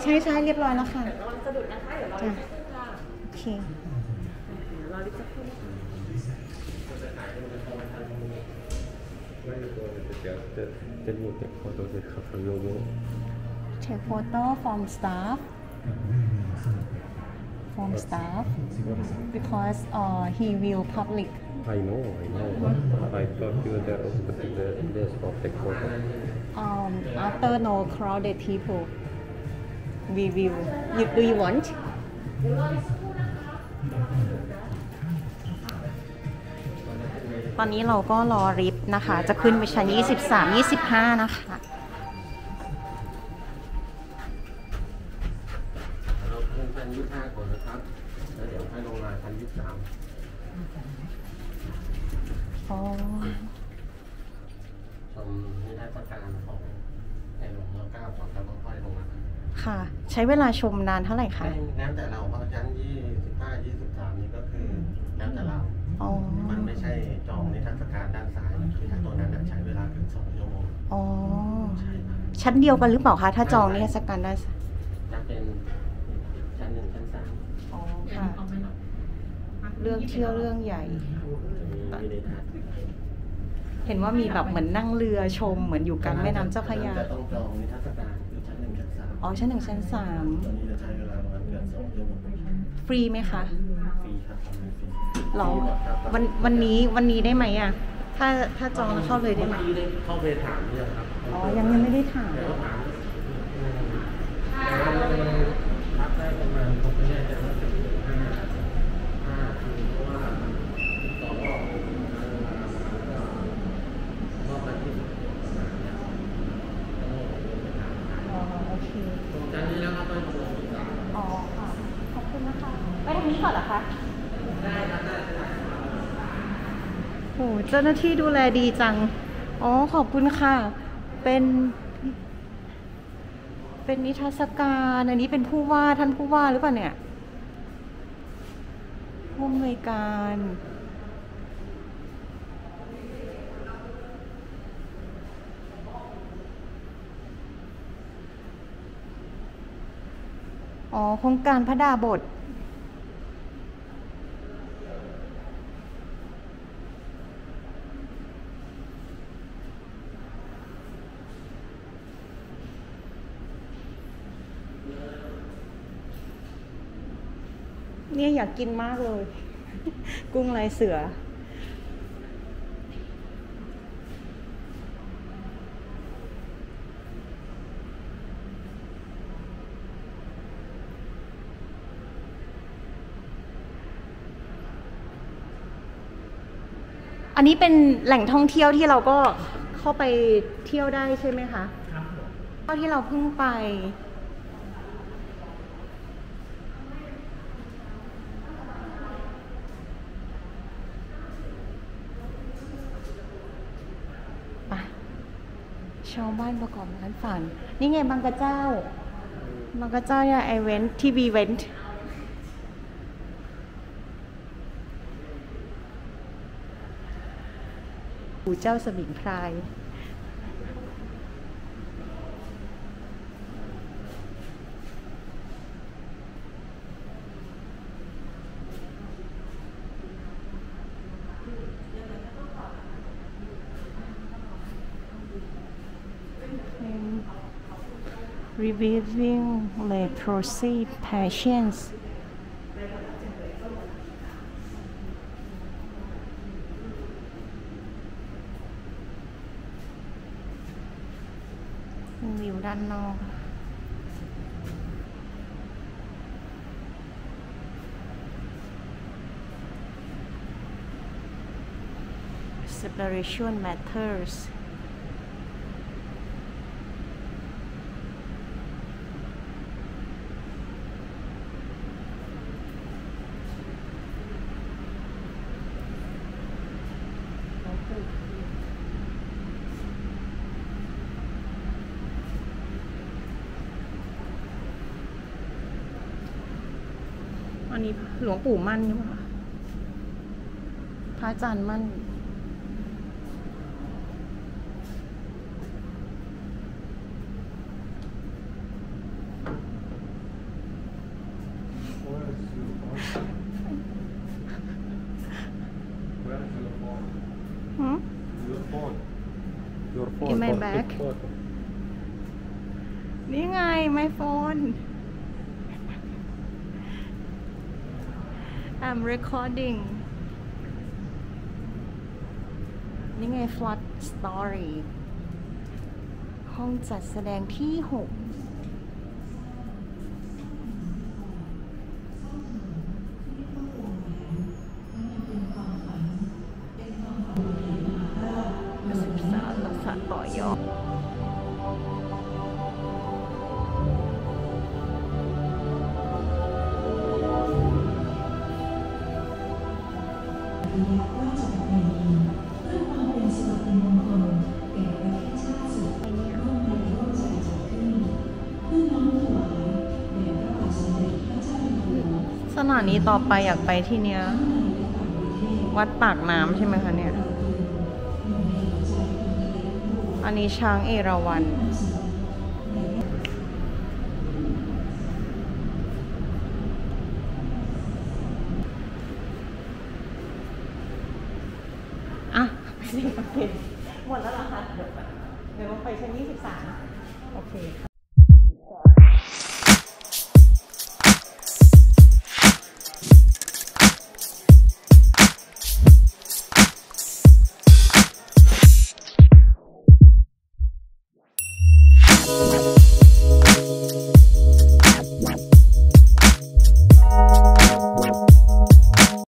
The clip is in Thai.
ใช่เรียบร้อยแล้วค่ะระวังสะดุดนะคะเดี๋ยวเราจะขึ้นค่ะโอเครอลิฟต์สักครู่ Take photo from staff because he will public I know. I thought you were there also, but there's no take photo. after no crowded people we will do you want ตอนนี้เราก็รอลิฟต์นะคะจะขึ้นไปชั้น23 25นะคะเราขึ้นชั้น25ก่อนนะครับแล้วเดี๋ยวให้ลงมาชั้น23 อ๋อชมนิทรรศการของในหลวงรัชกาลที่ 9ก่อนแล้วก็ค่อยลงมาค่ะใช้เวลาชมนานเท่าไหร่คะแล้วแต่เราเพราะชั้น25 23นี่ก็คือแล้วแต่เรามันไม่ใช่จองนิทรรศการด้านซ้ายคือถ้าตัวนั้นใช้เวลาเกิน2 ชั่วโมงอ๋อชั้นเดียวกันหรือเปล่าคะถ้าจองนิทรรศการด้านซ้ายจะเป็นชั้น1ชั้น3 อ๋อค่ะเรื่องเที่ยวเรื่องใหญ่เห็นว่ามีแบบเหมือนนั่งเรือชมเหมือนอยู่กลางแม่น้ำเจ้าพระยาจะต้องจองนิทรรศการคือชั้น1ชั้น3 อ๋อชั้น1ชั้น3 ตัวนี้จะใช้เวลาประมาณเกือบ2 ชั่วโมงฟรีไหมคะฟรีครับฟรีหรอวันนี้ได้ไหมอ่ะถ้าจองแล้วเข้าเลยได้ไหมเข้าไปถามเนี่ยครับอ๋อยังไม่ได้ถามพักได้ประมาณผมไม่แน่ใจว่าจะถึง5 คืนเพราะว่าต่อรอบละที่อ๋อโอเคตรงชั้นนี้แล้วครับต้องลงอ๋อค่ะขอบคุณนะคะไปทางนี้ก่อนเหรอคะได้ครับได้โอ้เจ้าหน้าที่ดูแลดีจังอ๋อขอบคุณค่ะเป็นนิทรรศการอันนี้เป็นผู้ว่าท่านผู้ว่าหรือเปล่าเนี่ยผู้อำนวยการอ๋อโครงการพระดาบทเนี่ยอยากกินมากเลย กุ้งลายเสืออันนี้เป็นแหล่งท่องเที่ยวที่เราก็เข้าไปเที่ยวได้ใช่ไหมคะครับเท่าที่เราเพิ่งไปชาวบ้านประกอบร้านฝันนี่ไงบางกระเจ้าเนี่ยไอเวนท์ทีวีเวนท์ปู่เจ้าสมิงพราย Reviewing leprosy patientsวิวด้านนอก Separation mattersอันนี้หลวงปู่มั่นใช่ไหมคะพระอาจารย์มั่น back นี่ไง my phone I'm recording นี่ไง Flood Story ห้องจัดแสดงที่ 6ศึกษาต่อยอดสถานีต่อไปอยากไปที่เนี้ยวัดปากน้ำใช่ไหมคะเนี่ยอันนี้ช้างเอราวัณอ่ะหมดแล้วเหรอคะเดี๋ยวต้องไปชั้น23โอเค